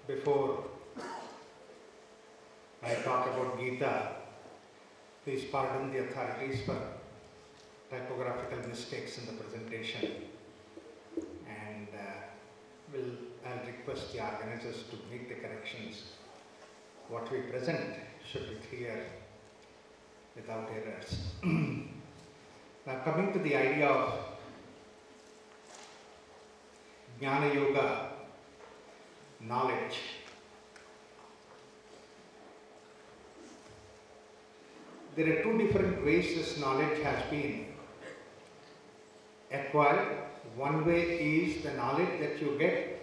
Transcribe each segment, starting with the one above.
before I talk about Gita, please pardon the authorities for typographical mistakes in the presentation, and I'll request the organizers to make the corrections. What we present should be clear without errors. Now, coming to the idea of Jnana Yoga, knowledge. There are two different ways this knowledge has been acquired. One way is the knowledge that you get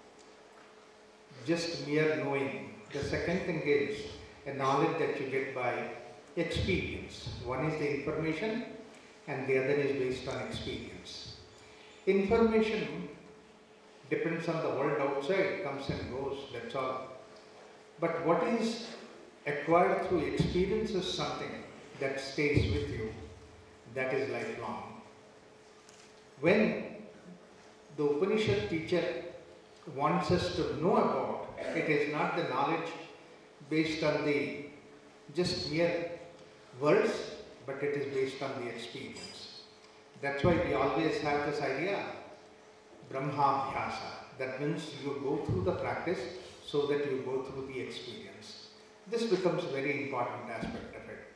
just mere knowing. The second thing is a knowledge that you get by experience. One is the information and the other is based on experience. Information depends on the world outside, comes and goes, that's all. But what is acquired through experience is something that stays with you, that is lifelong. When the Upanishad teacher wants us to know about, it is not the knowledge based on the just mere words, but it is based on the experience. That's why we always have this idea, Brahmabhyasa. That means you go through the practice so that you go through the experience. This becomes a very important aspect of it.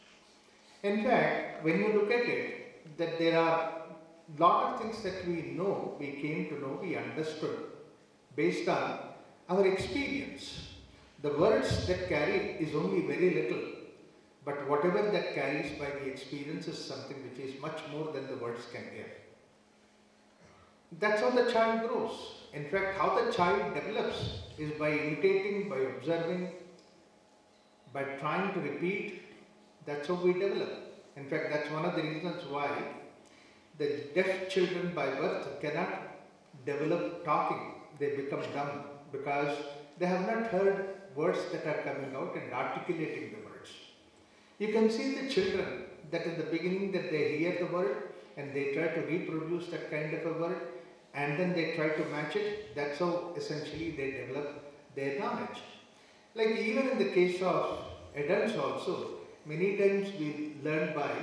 In fact, when you look at it, that there are a lot of things that we know, we came to know, we understood based on our experience. The words that carry is only very little, but whatever that carries by the experience is something which is much more than the words can give. That's how the child grows. In fact, how the child develops is by imitating, by observing, by trying to repeat. That's how we develop. In fact, that's one of the reasons why the deaf children by birth cannot develop talking. They become dumb because they have not heard words that are coming out and articulating the words. You can see the children that in the beginning that they hear the word and they try to reproduce that kind of a word and then they try to match it. That's how essentially they develop their knowledge. Like even in the case of adults also, many times we learn by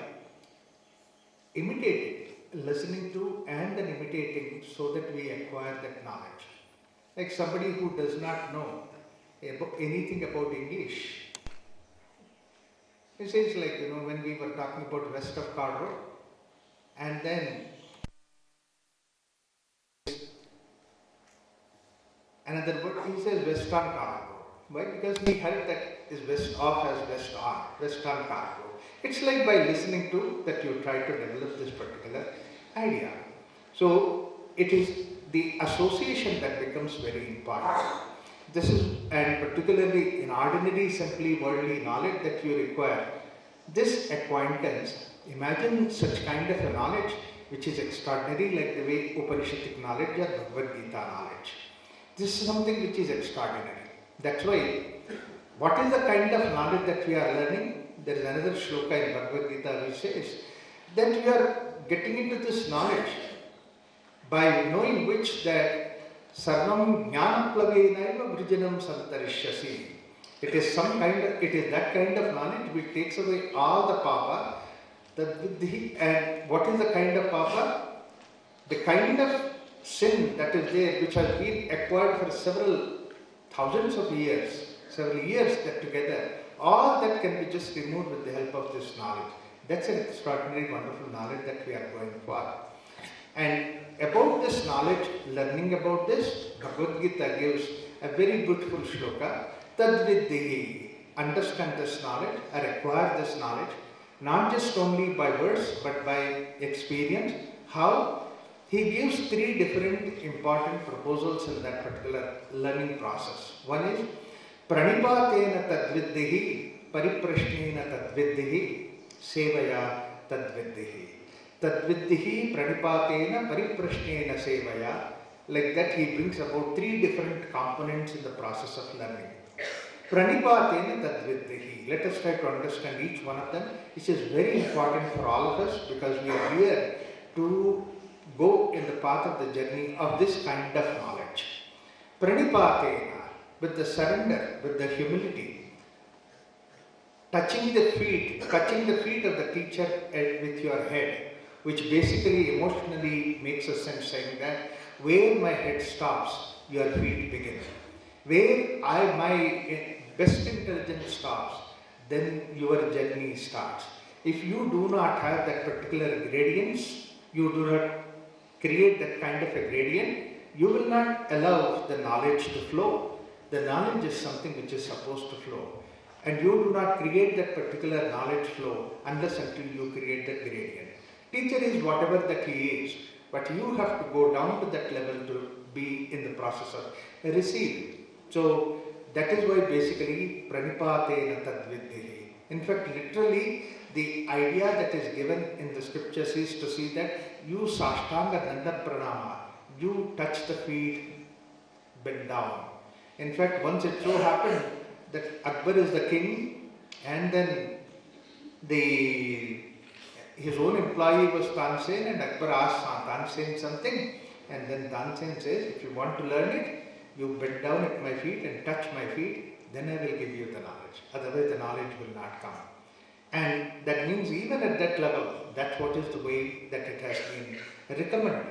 imitating, listening to and then imitating so that we acquire that knowledge. Like somebody who does not know anything about English. It seems like, when we were talking about West of Card Road and then another word, he says Western Card Road. Why? Because we heard that is West off as West on, Western Card Road. It's like by listening to that you try to develop this particular idea. So it is the association that becomes very important. This is, and particularly in ordinary, simply worldly knowledge that you require, this acquaintance, imagine such kind of a knowledge which is extraordinary, like the way Upanishadic knowledge or Bhagavad Gita knowledge. This is something which is extraordinary. That's why, what is the kind of knowledge that we are learning? There is another shloka in Bhagavad Gita which says that we are getting into this knowledge by knowing which that Sarvam Jnanaplavenaiva Vrijanam Santarishyasi. It is that kind of knowledge which takes away all the papa. And what is the kind of papa? The kind of sin that is there, which has been acquired for several thousands of years, several years that together, all that can be just removed with the help of this knowledge. That's an extraordinary, wonderful knowledge that we are going for. And about this knowledge, learning about this, Bhagavad Gita gives a very beautiful shloka. Tadvidhi, understand this knowledge or acquire this knowledge, not just only by words but by experience. How? He gives three different important proposals in that particular learning process. One is Pranipatena tadvidhi, Pariprashnena tadvidhi, Sevaya tadvidhi. Tadvidhi pranipatena pariprashnena sevaya. Like that he brings about three different components in the process of learning. Pranipatena tadvidhi. Let us try to understand each one of them, which is very important for all of us because we are here to go in the path of the journey of this kind of knowledge. Pranipatena. with the surrender, with the humility, touching the feet of the teacher with your head, which basically emotionally makes a sense, saying that where my head stops, your feet begin. Where my best intelligence stops, then your journey starts. If you do not have that particular gradients, you do not create that kind of a gradient, you will not allow the knowledge to flow. The knowledge is something which is supposed to flow. And you do not create that particular knowledge flow unless until you create that gradient. Teacher is whatever that he is, but you have to go down to that level to be in the process of receiving. So that is why basically pranipatena tadviddihi. In fact, literally the idea that is given in the scriptures is to see that you sashtanga danda pranama, you touch the feet, bend down. In fact, once it so happened that Akbar is the king, and then his own employee was Tansen, and Akbar asked Tansen something, and then Tansen says, if you want to learn it, you bend down at my feet and touch my feet, then I will give you the knowledge. Otherwise the knowledge will not come. And that means even at that level, that's what is the way that it has been recommended.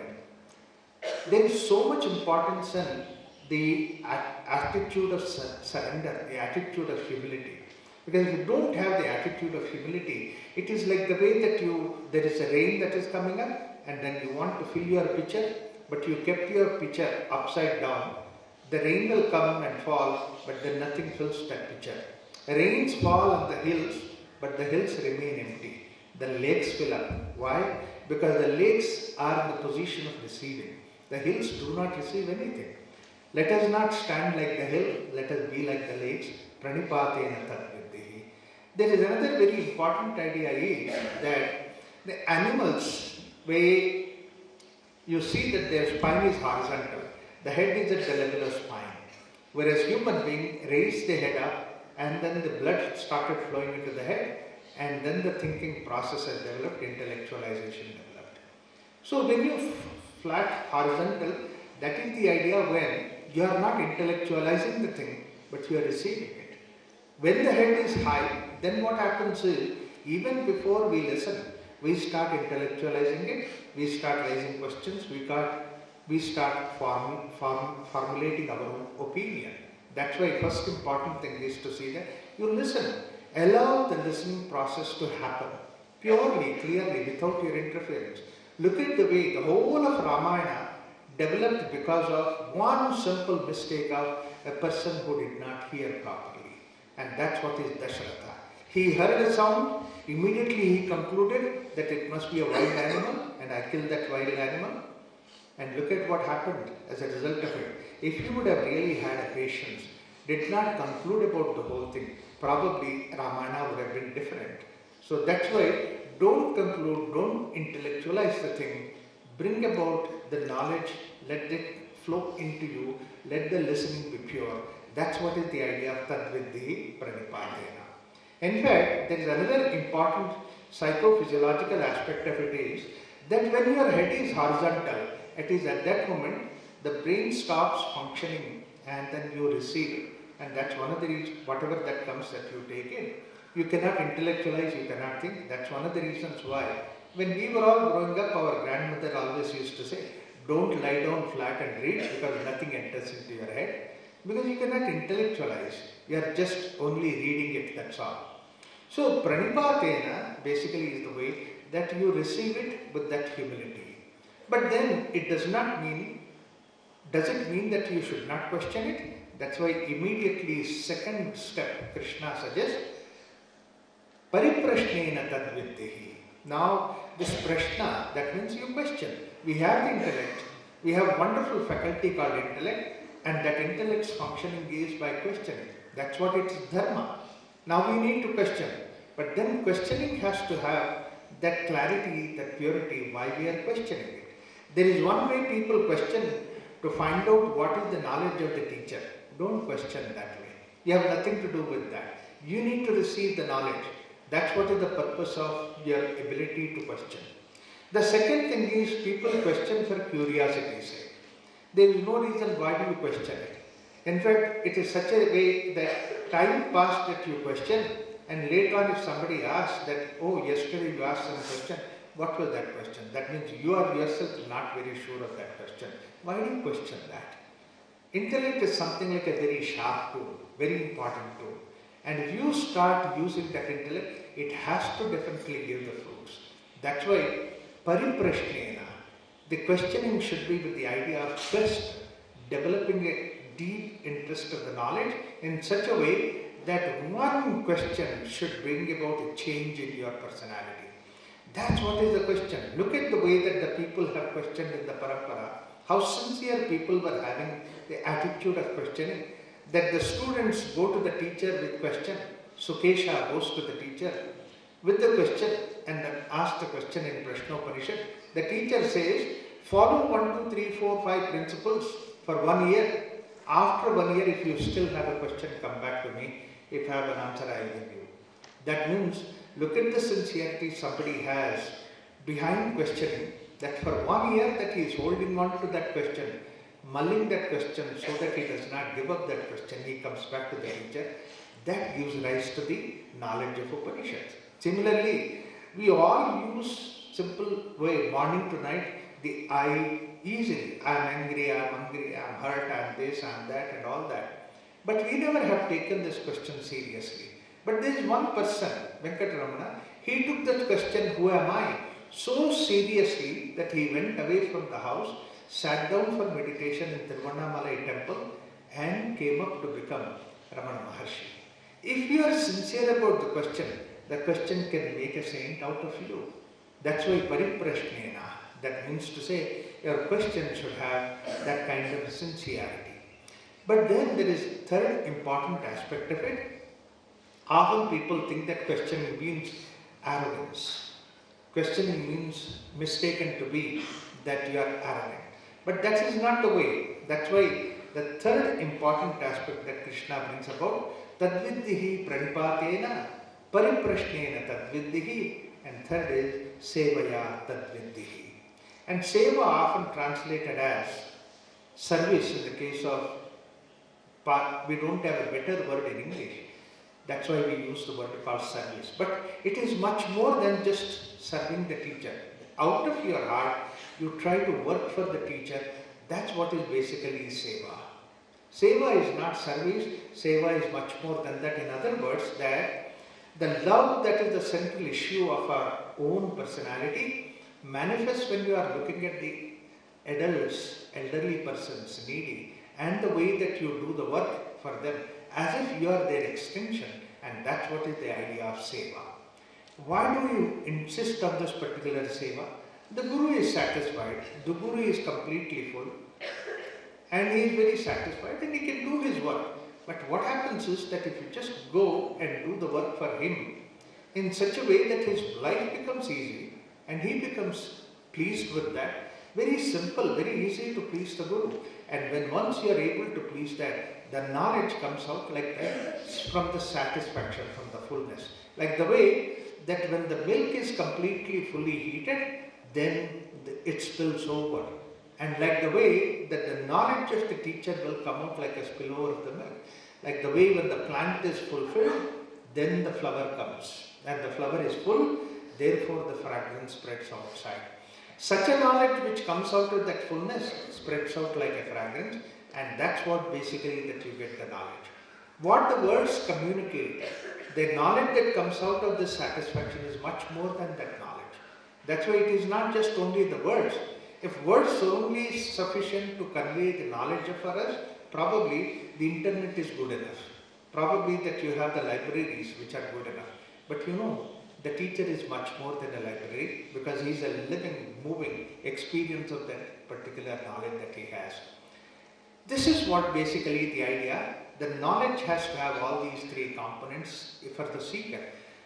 There is so much importance in the attitude of surrender, the attitude of humility. Because if you don't have the attitude of humility, it is like the way that there is a rain that is coming up, and then you want to fill your pitcher, but you kept your pitcher upside down. The rain will come and fall, but then nothing fills that pitcher. Rains fall on the hills, but the hills remain empty. The lakes fill up. Why? Because the lakes are in the position of receiving. The hills do not receive anything. Let us not stand like the hill, let us be like the lakes. Pranipatena tadviddihi. There is another very important idea is that the animals, where you see that their spine is horizontal, the head is at the level of spine. Whereas human being raised the head up, and then the blood started flowing into the head, and then the thinking process has developed, intellectualization developed. So when you flat horizontal, that is the idea when you are not intellectualizing the thing, but you are receiving it. When the head is high, then what happens is, even before we listen, we start intellectualizing it, we start raising questions, we start formulating our own opinion. That's why first important thing is to see that you listen. Allow the listening process to happen purely, clearly, without your interference. Look at the way the whole of Ramayana developed because of one simple mistake of a person who did not hear properly. And that's what is Dasharatha. He heard a sound, immediately he concluded that it must be a wild animal, and I killed that wild animal. And look at what happened as a result of it. If he would have really had a patience, did not conclude about the whole thing, probably Ramayana would have been different. So that's why don't conclude, don't intellectualize the thing, bring about the knowledge, let it flow into you, let the listening be pure. That's what is the idea of tadviddihi pranipatena. In fact, there is another important psychophysiological aspect of it is that when your head is horizontal, it is at that moment the brain stops functioning and then you receive it. And that's one of the reasons, whatever that comes that you take in. You cannot intellectualize, you cannot think. That's one of the reasons why. When we were all growing up, our grandmother always used to say, don't lie down flat and read because nothing enters into your head. Because you cannot intellectualize. You are just only reading it, that's all. So pranipatena basically is the way that you receive it with that humility. But then it does it mean that you should not question it? That's why immediately second step Krishna suggests, pariprashnena tadviddihi. Now this prashna, that means you question. We have the intellect, we have wonderful faculty called intellect, and that intellect's functioning is by questioning. That's what it's dharma. Now we need to question. But then questioning has to have that clarity, that purity, why we are questioning it. There is one way people question to find out what is the knowledge of the teacher. Don't question that way. You have nothing to do with that. You need to receive the knowledge. That's what is the purpose of your ability to question. The second thing is people question for curiosity's sake. There is no reason why do you question it. In fact, it is such a way that time passed that you question, and later on if somebody asks that, oh, yesterday you asked some question, what was that question? That means you are yourself not very sure of that question. Why do you question that? Intellect is something like a very sharp tool, very important tool. And if you start using that intellect, it has to definitely give the fruits. That's why pariprashnena, the questioning should be with the idea of first developing a deep interest of the knowledge in such a way that one question should bring about a change in your personality. That's what is the question. Look at the way that the people have questioned in the parampara, how sincere people were having the attitude of questioning, that the students go to the teacher with question. Sukesha goes to the teacher with the question and then asks the question in Prashnopanishad. The teacher says, follow 1, 2, 3, 4, 5 principles for 1 year. After 1 year, if you still have a question, come back to me. If I have an answer, I will give you. That means, look at the sincerity somebody has behind questioning, that for 1 year that he is holding on to that question, mulling that question so that he does not give up that question, he comes back to the teacher. That gives rise to the knowledge of Upanishads. Similarly, we all use simple way, morning to night, the I easily. I am angry, I am hurt, I am this, I am that and all that. But we never have taken this question seriously. But there is one person, Venkataramana, he took that question, who am I, so seriously that he went away from the house, sat down for meditation in Tiruvannamalai temple and came up to become Ramana Maharshi. If you are sincere about the question can make a saint out of you. That's why pariprashnena, that means to say your question should have that kind of sincerity. But then there is third important aspect of it. Often people think that questioning means arrogance. Questioning means mistaken to be that you are arrogant. But that is not the way. That's why the third important aspect that Krishna brings about, tadviddihi pranipatena pariprashnena tadviddihi, and third is sevaya tadviddihi. And seva often translated as service in the case of, we don't have a better word in English. That's why we use the word called service. But it is much more than just serving the teacher. Out of your heart, you try to work for the teacher. That's what is basically seva. Seva is not service. Seva is much more than that. In other words, that the love that is the central issue of our own personality manifests when you are looking at the adults, elderly persons, needy, and the way that you do the work for them as if you are their extension, and that's what is the idea of seva. Why do you insist on this particular seva? The Guru is satisfied, the Guru is completely full, and he is very satisfied and he can do his work. But what happens is that if you just go and do the work for him in such a way that his life becomes easy and he becomes pleased with that, very simple, very easy to please the Guru. And when once you are able to please that, the knowledge comes out like that from the satisfaction, from the fullness. Like the way that when the milk is completely fully heated, then it spills over. And like the way that the knowledge of the teacher will come out like a spillover of the milk. Like the way when the plant is fulfilled, then the flower comes. And the flower is full, therefore the fragrance spreads outside. Such a knowledge which comes out of that fullness spreads out like a fragrance, and that's what basically that you get the knowledge. What the words communicate, the knowledge that comes out of this satisfaction is much more than that knowledge. That's why it is not just only the words. If words only is sufficient to convey the knowledge for us, probably the internet is good enough. Probably that you have the libraries which are good enough. But you know, the teacher is much more than a library because he is a living, moving experience of that particular knowledge that he has. This is what basically the idea. The knowledge has to have all these three components for the seeker.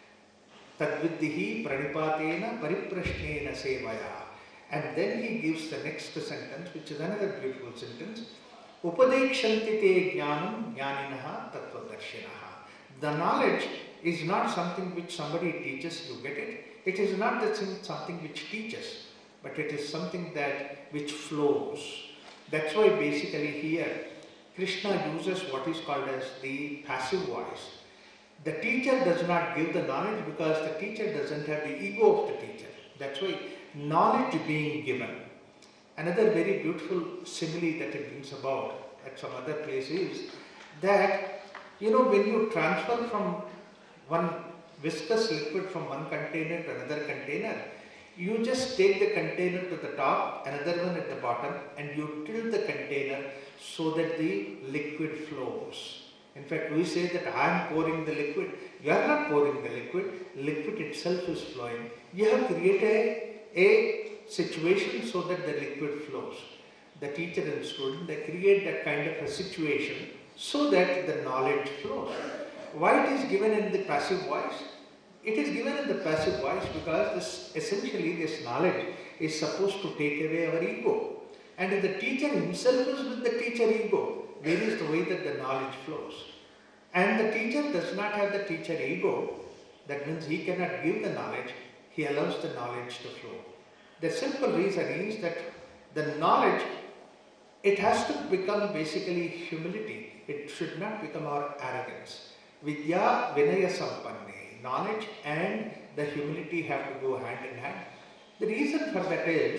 Tadviddihi pranipatena pariprashnena sevaya. And then he gives the next sentence, which is another beautiful sentence. Upadekshanti te jnanam jnaninaha tattvadarshinaha. The knowledge is not something which somebody teaches, you get it. It is not that something which teaches, but it is something that which flows. That's why basically here Krishna uses what is called as the passive voice. The teacher does not give the knowledge because the teacher doesn't have the ego of the teacher. That's why knowledge being given. Another very beautiful simile that it brings about at some other place is that, when you transfer from one viscous liquid from one container to another container, you just take the container to the top, another one at the bottom, and you tilt the container so that the liquid flows. In fact, we say that I am pouring the liquid. You are not pouring the liquid. Liquid itself is flowing. You have created a situation so that the liquid flows. The teacher and student, they create that kind of a situation so that the knowledge flows. Why it is given in the passive voice? It is given in the passive voice because essentially this knowledge is supposed to take away our ego. And if the teacher himself is with the teacher ego, where is the way that the knowledge flows? And the teacher does not have the teacher ego. That means he cannot give the knowledge. He allows the knowledge to flow. The simple reason is that the knowledge, it has to become basically humility. It should not become our arrogance. Vidya Vinaya Sampanne. Knowledge and the humility have to go hand in hand. The reason for that is,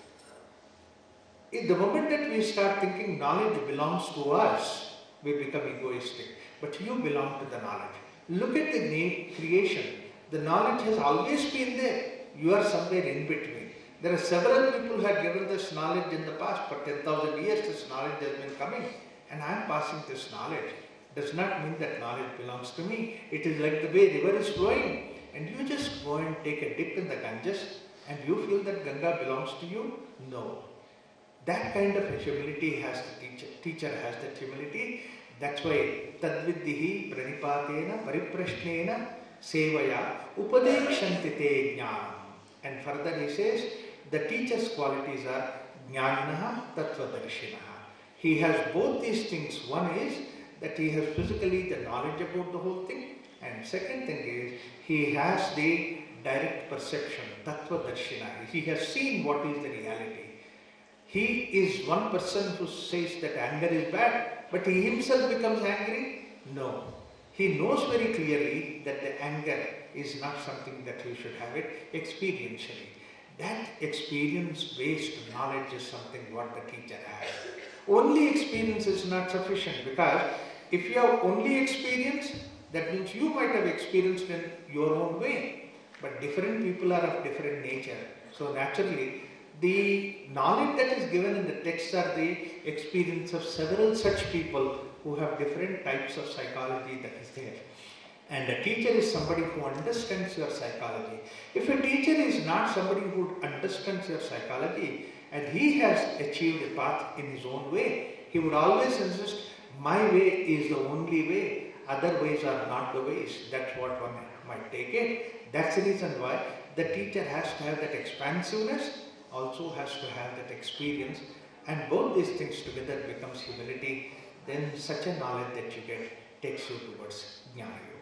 the moment that we start thinking knowledge belongs to us, we become egoistic. But you belong to the knowledge. Look at the creation. The knowledge has always been there. You are somewhere in between. There are several people who have given this knowledge in the past. For 10,000 years this knowledge has been coming. And I am passing this knowledge. Does not mean that knowledge belongs to me. It is like the way river is flowing. And you just go and take a dip in the Ganges and you feel that Ganga belongs to you? No. That kind of humility has the teacher. Teacher has that humility. That's why tadviddihi pranipatena pariprashnena sevaya upadekshantite jnanam. And further he says, the teacher's qualities are jnaninaha tattvadarshinaha. He has both these things. One is that he has physically the knowledge about the whole thing. And second thing is, he has the direct perception, tattvadarshinaha. He has seen what is the reality. He is one person who says that anger is bad, but he himself becomes angry? No. He knows very clearly that the anger is not something that we should have it experientially. That experience-based knowledge is something what the teacher has. Only experience is not sufficient, because if you have only experience, that means you might have experienced in your own way, but different people are of different nature. So naturally, the knowledge that is given in the text are the experience of several such people who have different types of psychology that is there. And a teacher is somebody who understands your psychology. If a teacher is not somebody who understands your psychology and he has achieved a path in his own way, he would always insist, my way is the only way, other ways are not the ways. That's what one might take it. That's the reason why the teacher has to have that expansiveness, also has to have that experience, and both these things together becomes humility. Then such a knowledge that you get takes you towards Jnana Yoga.